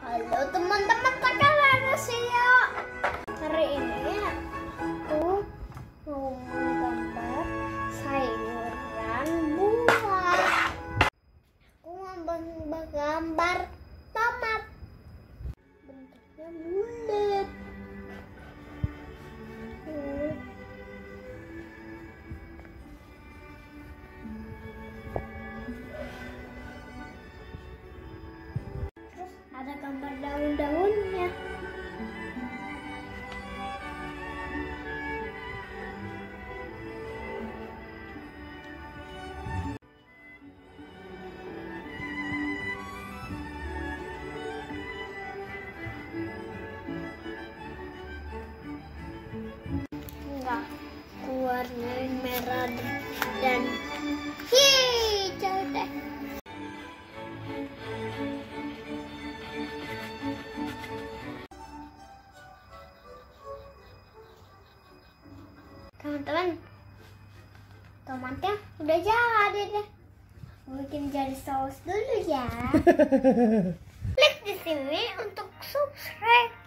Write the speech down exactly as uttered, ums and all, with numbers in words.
Halo teman-teman, kalian saya hari ini aku mau menggambar sayuran buah. Aku mau menggambar tomat, bentuknya bulat. Hmm. Ada gambar daun-daunnya. Enggak, warna merah dan hijau deh. Teman-teman, tomatnya udah jadi deh. Bikin jadi saus dulu ya. Klik di sini untuk subscribe.